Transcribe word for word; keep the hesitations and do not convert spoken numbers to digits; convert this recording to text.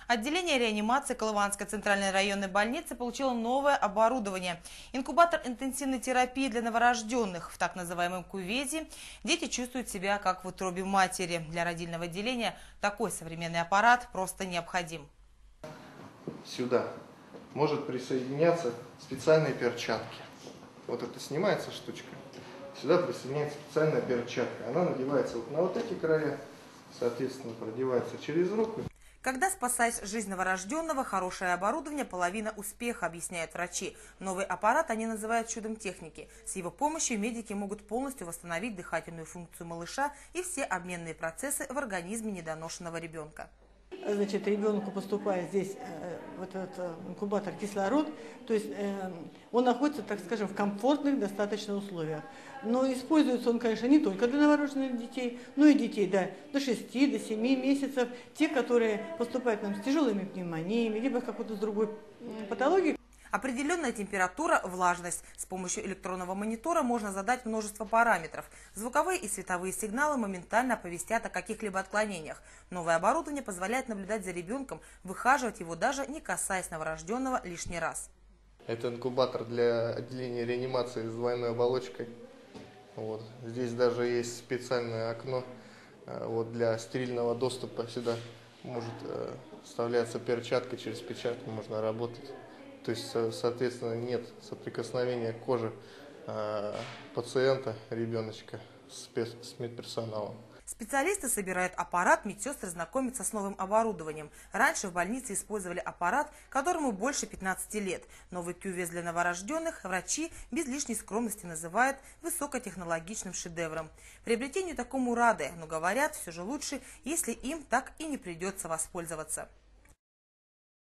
Отделение реанимации Колыванской центральной районной больницы получило новое оборудование. Инкубатор интенсивной терапии для новорожденных. В так называемом кювезе дети чувствуют себя как в утробе матери. Для родильного отделения такой современный аппарат просто необходим. Сюда может присоединяться специальные перчатки. Вот это снимается штучка. Сюда присоединяется специальная перчатка. Она надевается вот на вот эти края, соответственно, продевается через руку. Когда спасать жизнь новорожденного, хорошее оборудование – половина успеха, объясняют врачи. Новый аппарат они называют чудом техники. С его помощью медики могут полностью восстановить дыхательную функцию малыша и все обменные процессы в организме недоношенного ребенка. Значит, ребенку поступает здесь э, вот этот э, инкубатор кислород, то есть э, он находится, так скажем, в комфортных достаточно условиях. Но используется он, конечно, не только для новорожденных детей, но и детей да, до шести, до семи месяцев, те, которые поступают к нам с тяжелыми пневмониями, либо с какой-то с другой патологией. Определенная температура, влажность. С помощью электронного монитора можно задать множество параметров. Звуковые и световые сигналы моментально оповестят о каких-либо отклонениях. Новое оборудование позволяет наблюдать за ребенком, выхаживать его даже не касаясь новорожденного лишний раз. Это инкубатор для отделения реанимации с двойной оболочкой. Вот. Здесь даже есть специальное окно вот, для стерильного доступа. Сюда может э, вставляться перчатка, через перчатку можно работать. То есть, соответственно, нет соприкосновения кожи э, пациента, ребеночка с, с медперсоналом. Специалисты собирают аппарат, медсестры знакомятся с новым оборудованием. Раньше в больнице использовали аппарат, которому больше пятнадцати лет. Новый кювез для новорожденных врачи без лишней скромности называют высокотехнологичным шедевром. Приобретению такому рады, но говорят, все же лучше, если им так и не придется воспользоваться.